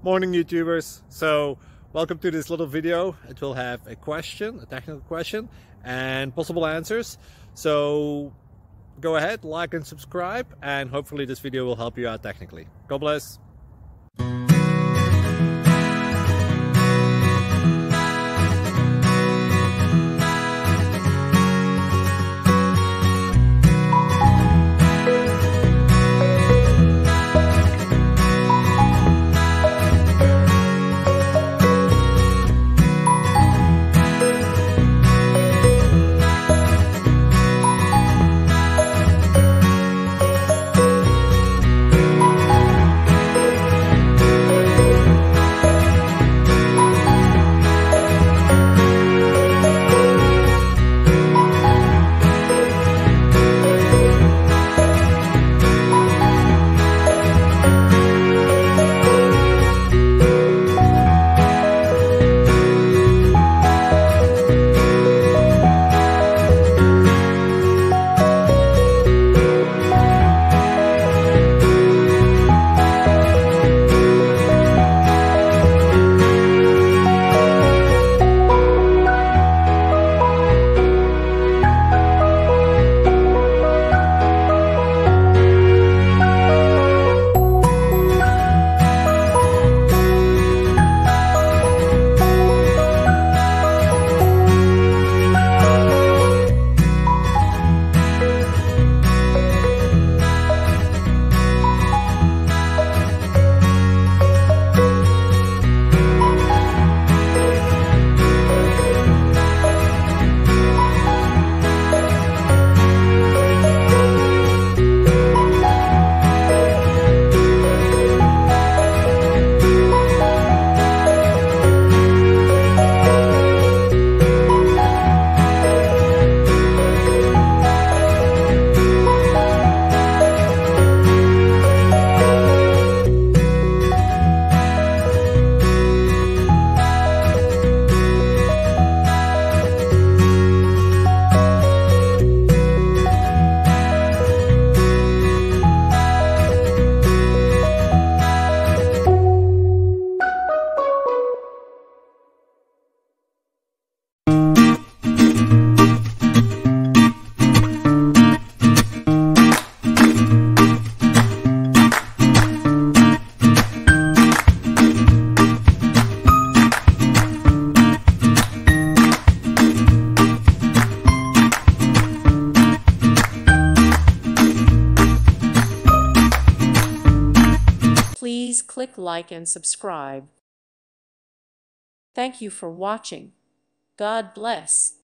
Morning YouTubers. So welcome to this little video. It will have a question, a technical question, and possible answers. So go ahead, like and subscribe, and hopefully this video will help you out technically. God bless. Please click like and subscribe. Thank you for watching. God bless.